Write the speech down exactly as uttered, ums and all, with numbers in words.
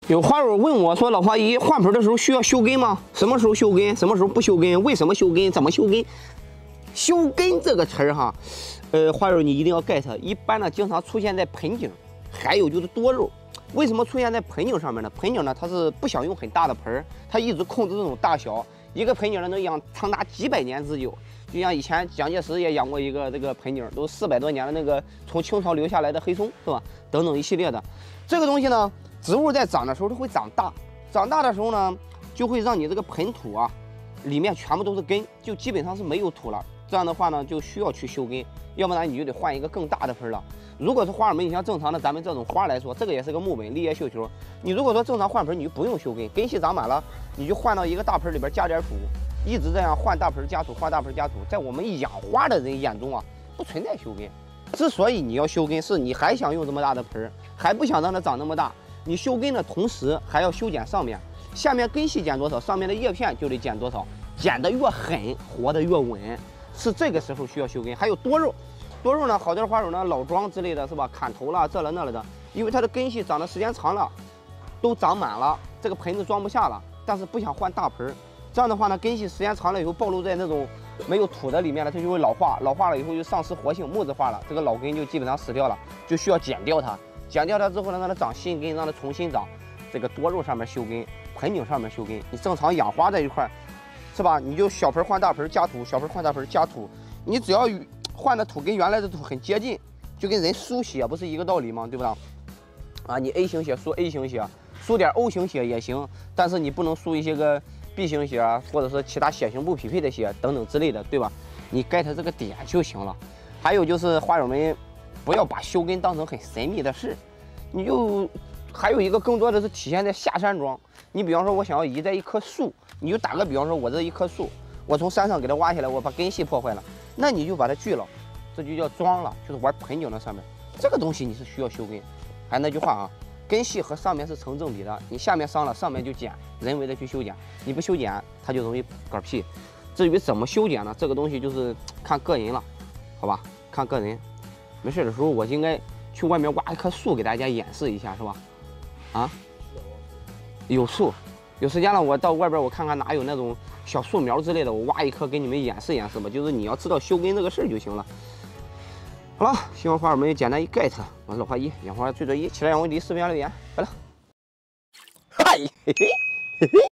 有花友问我说：“老花姨，换盆的时候需要修根吗？什么时候修根？什么时候不修根？为什么修根？怎么修根？修根这个词儿哈，呃，花友你一定要 get。一般呢，经常出现在盆景，还有就是多肉。为什么出现在盆景上面呢？盆景呢，它是不想用很大的盆儿，它一直控制这种大小。一个盆景呢，能养长达几百年之久。就像以前蒋介石也养过一个这个盆景，都四百多年的那个从清朝留下来的黑松，是吧？等等一系列的，这个东西呢。” 植物在长的时候，它会长大，长大的时候呢，就会让你这个盆土啊，里面全部都是根，就基本上是没有土了。这样的话呢，就需要去修根，要不然你就得换一个更大的盆了。如果是花儿们，你像正常的咱们这种花来说，这个也是个木本立叶绣球。你如果说正常换盆，你就不用修根，根系长满了，你就换到一个大盆里边加点土，一直这样换大盆加土，换大盆加土。在我们养花的人眼中啊，不存在修根。之所以你要修根，是你还想用这么大的盆，还不想让它长那么大。 你修根的同时，还要修剪上面，下面根系剪多少，上面的叶片就得剪多少，剪得越狠，活得越稳，是这个时候需要修根。还有多肉，多肉呢，好多花友呢老桩之类的是吧，砍头了这了那了的，因为它的根系长的时间长了，都长满了，这个盆子装不下了，但是不想换大盆，这样的话呢，根系时间长了以后暴露在那种没有土的里面了，它就会老化，老化了以后就丧失活性，木质化了，这个老根就基本上死掉了，就需要剪掉它。 剪掉它之后呢，让它长新根，让它重新长。这个多肉上面修根，盆景上面修根。你正常养花这一块，是吧？你就小盆换大盆加土，小盆换大盆加土。你只要换的土跟原来的土很接近，就跟人输血不是一个道理吗？对不对？啊，你 A 型血输 A 型血，输点 O 型血也行，但是你不能输一些个 B 型血啊，或者说其他血型不匹配的血等等之类的，对吧？你 get 这个点就行了。还有就是花友们。 不要把修根当成很神秘的事，你就还有一个更多的是体现在下山桩。你比方说，我想要移栽一棵树，你就打个比方说，我这一棵树，我从山上给它挖下来，我把根系破坏了，那你就把它锯了，这就叫桩了，就是玩盆景的上面，这个东西你是需要修根。还那句话啊，根系和上面是成正比的，你下面伤了，上面就剪，人为的去修剪，你不修剪，它就容易嗝屁。至于怎么修剪呢？这个东西就是看个人了，好吧？看个人。 没事的时候，我应该去外面挖一棵树给大家演示一下，是吧？啊，有树，有时间了，我到外边我看看哪有那种小树苗之类的，我挖一棵给你们演示演示吧。就是你要知道修根这个事儿就行了。好了，希望花友们简单一 get。我是老花一，养花最专一，期待让我的视频留言，拜了。嗨，嘿嘿嘿嘿。